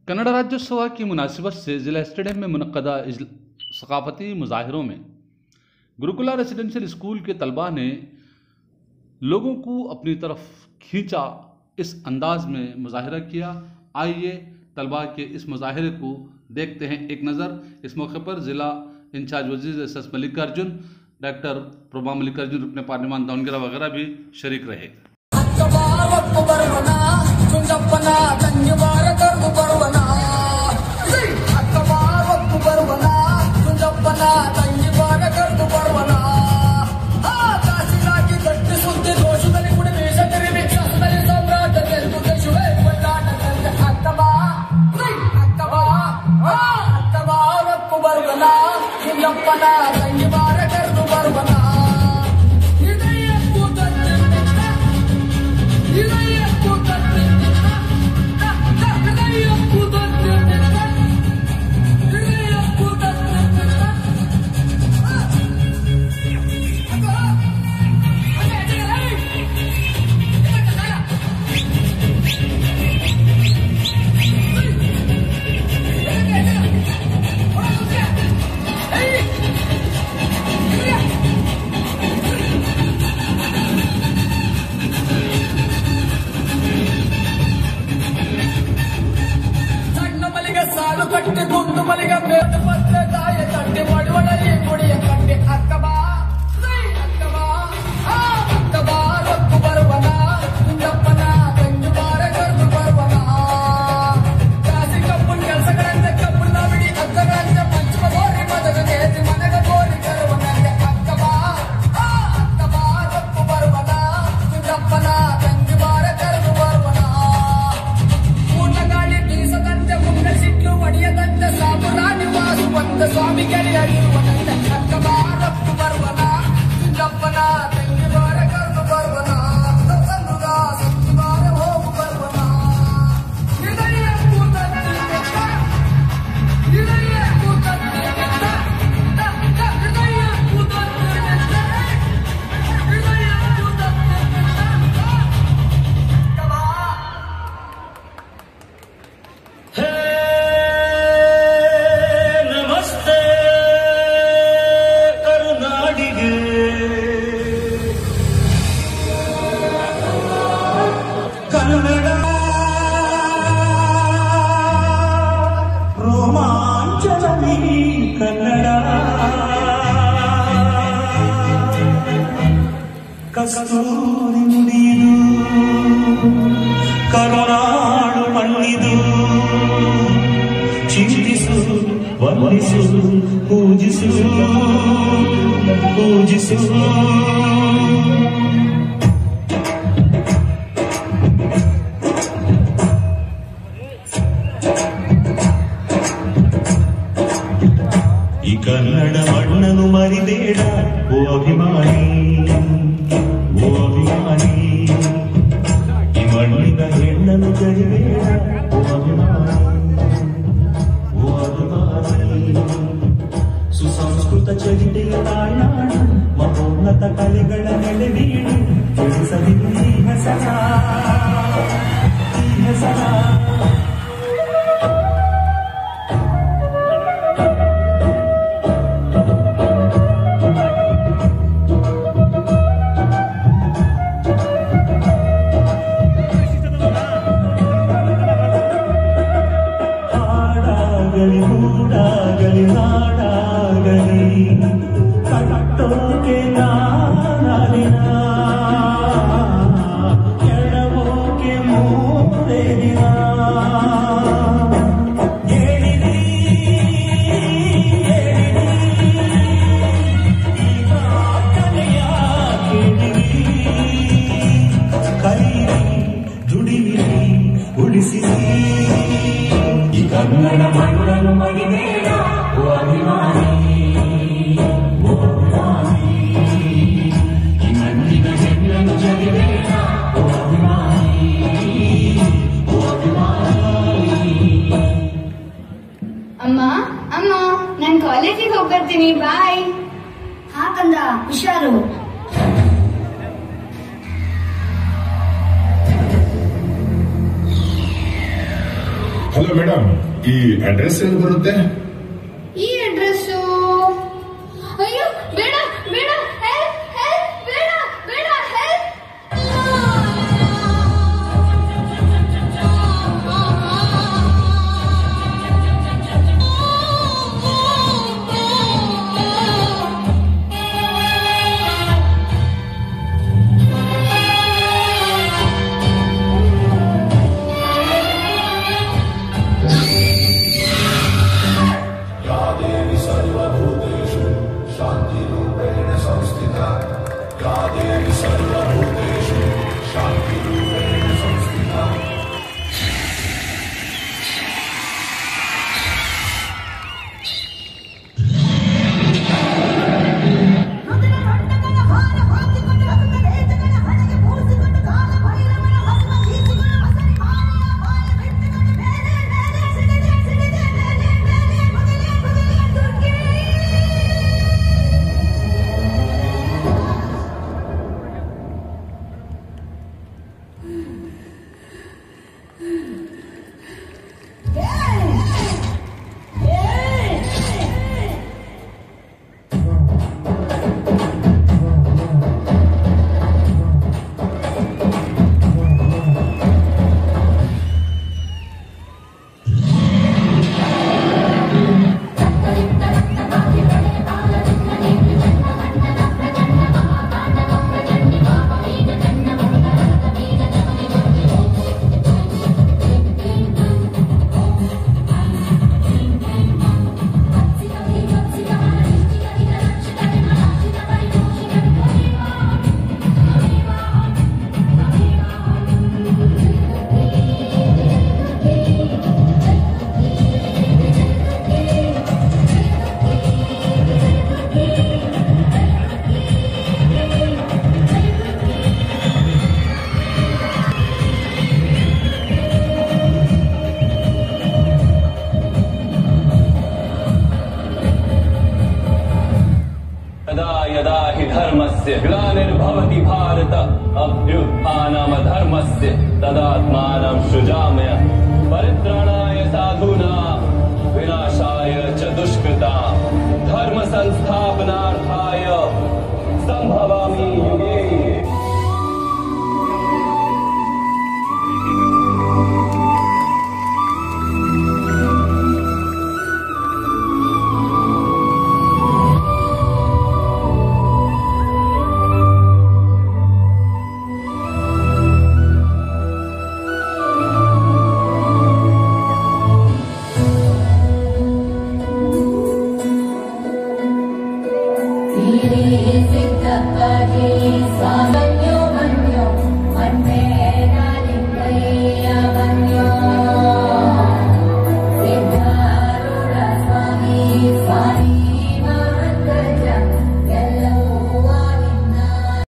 कन्नड़ राज्योत्सव की मुनासिबत से ज़िला स्टेडियम में मुनक्कदा सकाफती मुजाहिरों में गुरुकुला रेसिडेंशियल स्कूल के तलबा ने लोगों को अपनी तरफ खींचा। इस अंदाज में मुजाहिरा किया। आइए तलबा के इस मुजाहिरे को देखते हैं एक नज़र। इस मौके पर ज़िला incharge Wazir S Mallikarjun, doctor Prabha Mallikarjun, रुकने पार्लियामान दावनगेरा वगैरह भी शरीक रहे। ಕಸ್ತೂರಿ ನುಡಿದು ಕರುನಾಡು ಮಣ್ಣಿದು ಚಿಂತಿಸು ವಂದಿಸು ಪೂಜಿಸು ಪೂಜಿಸು ಈ ಕನ್ನಡ ಮಣ್ಣನ್ನು ಮರಿಬೇಡ ಓ ಅಭಿಮಾನಿ, ಓ ಅಭಿಮಾನಿ, ಈ ಮಣ್ಣಿನ ಹೆಣ್ಣನ್ನು ಜರಿಬೇಡ ಓ ಅಭಿಮಾನಿ, ಓ ಅಭಿಮಾನಿ. ಸುಸಂಸ್ಕೃತ ಚರಿತೆಯ ತಾಯ್ನಾಡು, ಮಹೋನ್ನತ ಕಲೆಗಳ ನೆಲೆವೀಡು, ತಿಳಿಸದಿರು ಈ ಹೆಸರ, ಈ ಹೆಸರ. ಗೂಡಾಗಲಿ ನಾಡಾಗಲಿ ಕಟ್ಟೋಕೆ ನಾನಿನ ಕೆಡವೋಕೆ ಮೂರೇ ದಿನ ಹೇಳಿರಿ ಈಗ ಕಲೆಯ ಕೇಳಿರಿ, ಕಲಿಯಿರಿ, ದುಡಿಯಿರಿ, ಉಳಿಸಿರಿ ಈ ಕನ್ನಡ ಮಣ್ಣನ್ನು ಮರಿಬೇಡ ಓ ಅಭಿಮಾನಿ, ಓ ಅಭಿಮಾನಿ, ಈ ಮಣ್ಣಿನ ಹೆಣ್ಣನ್ನು ಜರಿಬೇಡ ಓ ಅಭಿಮಾನಿ, ಓ ಅಭಿಮಾನಿ. ಅಮ್ಮ ಅಮ್ಮ, ನಾನು ಕಾಲೇಜಿಗೆ ಹೋಗ್ಬರ್ತೀನಿ, ಬಾಯ್. ಹಾ ಕಂದ, ಹುಷಾರು. ಹಲೋ ಮೇಡಮ್, ಈ ಅಡ್ರೆಸ್ ಎಲ್ಲಿ ಬರುತ್ತೆ? ಈ ಅಡ್ರೆಸ್ ಅಯ್ಯೋ ಬೇಡ ಬೇಡ ಹೆಲ್ಪ್ ಹೆಲ್ಪ್ ಬೇಡ ಬೇಡ ಹೆಲ್ಪ್. यदा हि धर्मस्य ग्लानिर्भवति भारत अभ्युत्थानमधर्मस्य तदात्मानं सृजाम्य परित्राणाय साधूनां विनाशाय च दुष्कृतां धर्म संस्थापनार्थाय संभवामि युगे युगे। सिद्ध